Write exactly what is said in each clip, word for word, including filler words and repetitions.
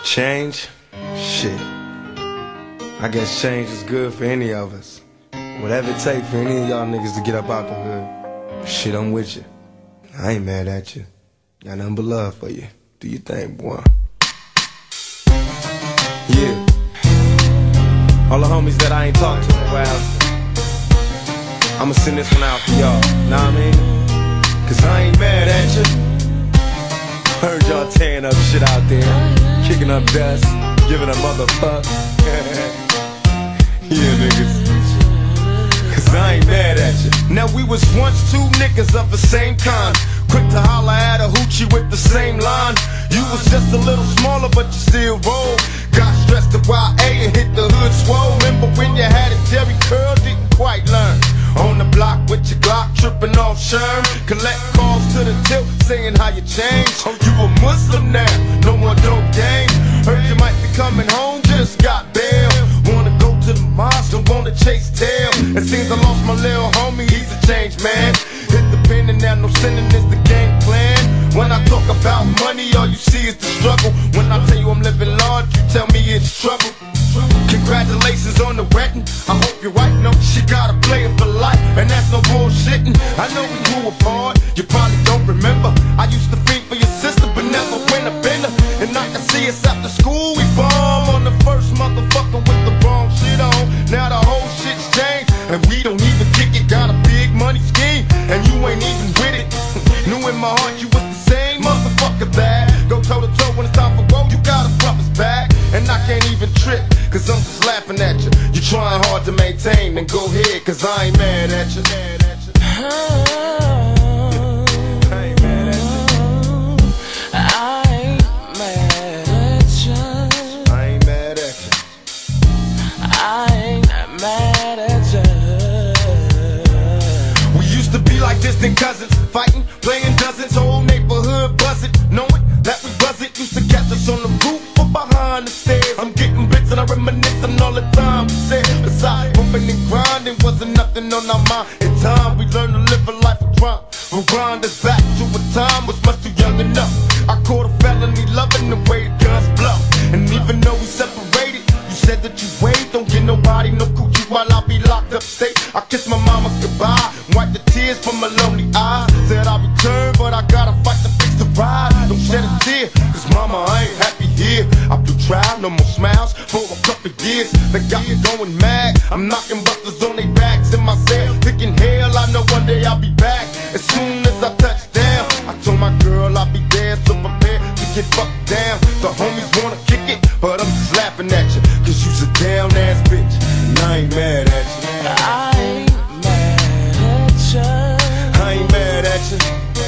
Change? Shit. I guess change is good for any of us. Whatever it takes for any of y'all niggas to get up out the hood. Shit, I'm with you. I ain't mad at you. Got nothing but love for you. Do your thing, boy. Yeah. All the homies that I ain't talked to in a while, I'ma send this one out for y'all. Know what I mean? Cause I ain't mad at you. Heard y'all tearing up shit out there, kicking up dust, giving a motherfuck. Yeah, niggas. Cause I ain't mad at you. Now we was once two niggas of the same kind, quick to holler at a hoochie with the same line. You was just a little smaller, but you still roll. Got stressed to Y A and hit the hood swole. Remember when you had it, Jerry Curl didn't quite learn. On the block with your Glock, tripping off Sherm. Collect calls to the tilt, saying how you changed. Oh, you a Muslim now, no more dope game. Heard you might be coming home, just got bail. Wanna go to the mosque, don't wanna chase tail. It seems I lost my little homie, he's a changed man. Hit the pen and now no sinning is the game plan. When I talk about money, all you see is the struggle. When I tell you I'm living large, you tell me it's trouble. Congratulations on the wedding, I hope your wife knows she gotta play it for life, and that's no bullshitting. I know we grew apart, you probably don't remember. I used to think for your sister, but never win a bender. And I can see us after school, we bomb on the first motherfucker with the wrong shit on. Now the whole shit's changed, and we don't even kick it. Got a big money scheme, and you ain't even with it. Knew in my heart you was the same motherfucker that go toe to toe when it's time for woe, you gotta bump his back. And I can't even trip, cause I'm just laughing at you. You trying hard to maintain, then go ahead, cause I ain't mad at you. I ain't mad at you. I ain't mad at you. I ain't mad at you. I ain't mad at you. We used to be like distant cousins, fighting, playing dozens, whole neighborhood buzzing, knowing that we wasn't used to catch us on the roof or behind the stairs. I'm getting bits and I reminisce on all the time we said. Besides bumping and grinding, wasn't nothing on our mind. In time we learned to live a life of crime. We'll grind us back to a time was much too young enough. I caught a felony loving the way the guns blow. And even though we separated, you said that you wait, don't get nobody no coochie while I be locked up state. I kissed my mama goodbye, wipe the tears from my lonely eyes. Said I'll return, but I gotta fight to fix the ride. Don't shed a tear, cause mama, I ain't happy here. I blew trial, no more smiles for a couple years. They got me going mad, I'm knocking busters on their backs in my cell, thinking hell, I know one day I'll be back. As soon as I touch down, I told my girl I'll be there, so prepared to get fucked down. The homies wanna kick it, but I'm just laughing at you, cause you's a down ass bitch, and I ain't mad at you. I ain't mad at you. I ain't mad at you.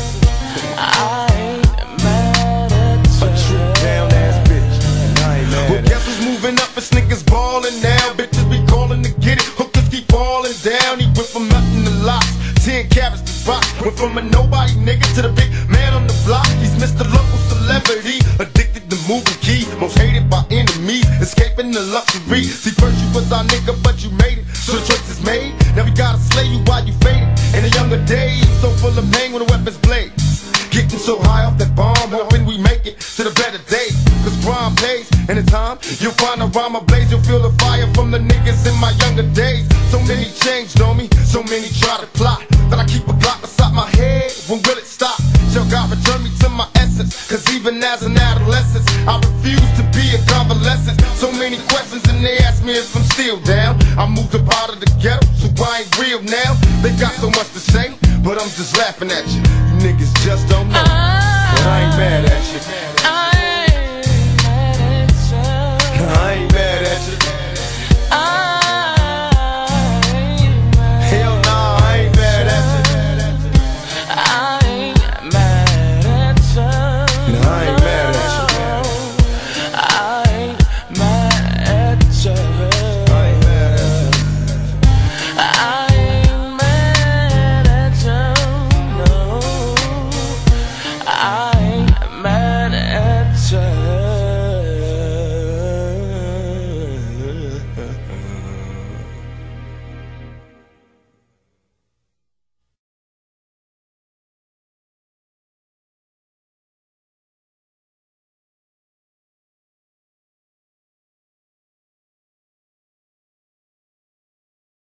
I ain't mad at you. A true down ass bitch, and I ain't mad. Well, guess who's moving up? It's niggas ballin' now. Bitches be calling to get it. Hookers keep falling down. He went from nothing to lots, ten carats to rock. Went from a nobody nigga to the big man on the block. He's Mister Local Celebrity, addicted to moving key, most hated by enemies, escaping the luxury. See, first you was our nigga, but you made it, so the choice is made. Now we gotta slay you while you faded. In the younger days, so full of pain when the weapons blaze. Getting so high off that bomb, hoping we make it to the better days. Cause crime pays, and in time, you'll find a rhyme ablaze. You'll feel the fire from the niggas in my younger days. So many changed on me, so many try to plot, that I keep a Glock beside my head. When will it stop? Shall God return me to my essence? Cause even as an adolescent, I refuse to be a convalescent. So many questions and they ask me if I'm still down. I moved up out of the ghetto, so I ain't real now. They got so much to say, but I'm just laughing at you. You niggas just don't know, but I ain't mad at you.